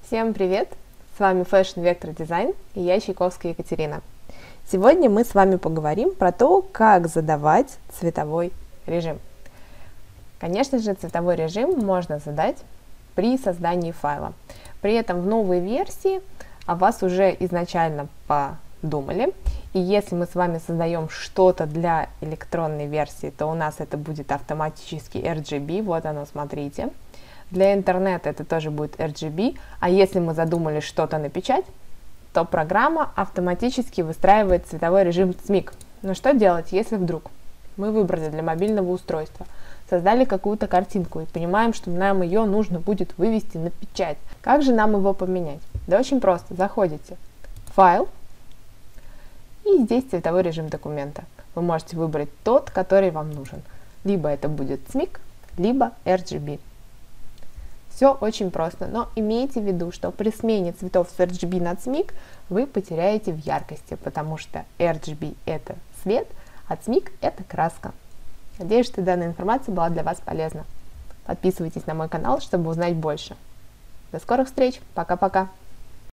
Всем привет! С вами Fashion Vector Design и я Чайковская Екатерина. Сегодня мы с вами поговорим про то, как задавать цветовой режим. Конечно же, цветовой режим можно задать при создании файла. При этом в новой версии о вас уже изначально подумали. И если мы с вами создаем что-то для электронной версии, то у нас это будет автоматически RGB. Вот оно, смотрите. Для интернета это тоже будет RGB, а если мы задумали что-то на печать, то программа автоматически выстраивает цветовой режим SMIC. Но что делать, если вдруг мы выбрали для мобильного устройства, создали какую-то картинку и понимаем, что нам ее нужно будет вывести на печать? Как же нам его поменять? Да очень просто. Заходите в файл, и здесь цветовой режим документа. Вы можете выбрать тот, который вам нужен. Либо это будет SMIC, либо RGB. Все очень просто, но имейте в виду, что при смене цветов с RGB на SMIC вы потеряете в яркости, потому что RGB это свет, а SMIC это краска. Надеюсь, что данная информация была для вас полезна. Подписывайтесь на мой канал, чтобы узнать больше. До скорых встреч, пока-пока!